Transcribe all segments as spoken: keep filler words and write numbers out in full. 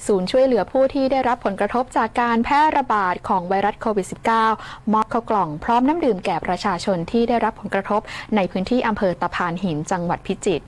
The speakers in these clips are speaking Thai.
ศูนย์ช่วยเหลือผู้ที่ได้รับผลกระทบจากการแพร่ระบาดของไวรัสโควิด สิบเก้า มอบข้าวกล่องพร้อมน้ำดื่มแก่ประชาชนที่ได้รับผลกระทบในพื้นที่อำเภอตะพานหินจังหวัดพิจิตร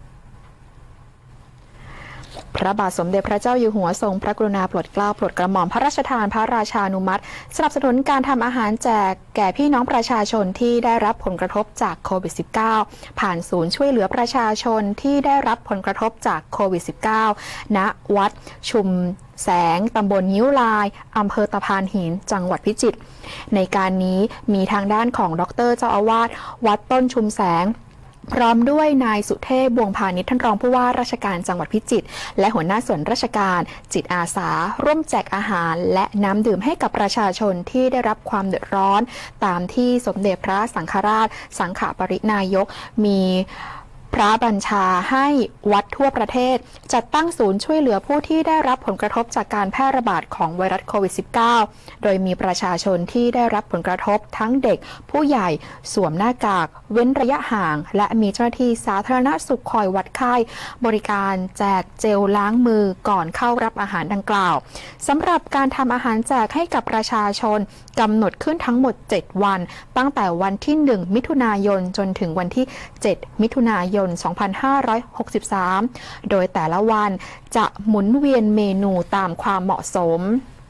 พระบาทสมเด็จพระเจ้าอยู่หัวทรงพระกรุณาโปรดเกล้าโปรดกระหม่อมพระราชทานพระราชานุมัติสนับสนุนการทำอาหารแจกแก่พี่น้องประชาชนที่ได้รับผลกระทบจากโควิด สิบเก้า ผ่านศูนย์ช่วยเหลือประชาชนที่ได้รับผลกระทบจากโควิด สิบเก้า ณ วัดชุมแสงตำบลยิ้วลายอำเภอตะพานหินจังหวัดพิจิตรในการนี้มีทางด้านของดร.เจ้าอาวาสวัดต้นชุมแสงพร้อมด้วยนายสุเทพบวงพาณิชย์ท่านรองผู้ว่าราชการจังหวัดพิจิตรและหัวหน้าส่วนราชการจิตอาสาร่วมแจกอาหารและน้ำดื่มให้กับประชาชนที่ได้รับความเดือดร้อนตามที่สมเด็จพระสังฆราชสังฆปรินายกมีพระบัญชาให้วัดทั่วประเทศจัดตั้งศูนย์ช่วยเหลือผู้ที่ได้รับผลกระทบจากการแพร่ระบาดของไวรัสโควิด สิบเก้า โดยมีประชาชนที่ได้รับผลกระทบทั้งเด็กผู้ใหญ่สวมหน้ากากเว้นระยะห่างและมีเจ้าหน้าที่สาธารณสุขคอยวัดไข้บริการแจกเจลล้างมือก่อนเข้ารับอาหารดังกล่าวสำหรับการทำอาหารแจกให้กับประชาชนกำหนดขึ้นทั้งหมดเจ็ดวันตั้งแต่วันที่หนึ่งมิถุนายนจนถึงวันที่เจ็ดมิถุนายนสองพันห้าร้อยหกสิบสาม โดยแต่ละวันจะหมุนเวียนเมนูตามความเหมาะสม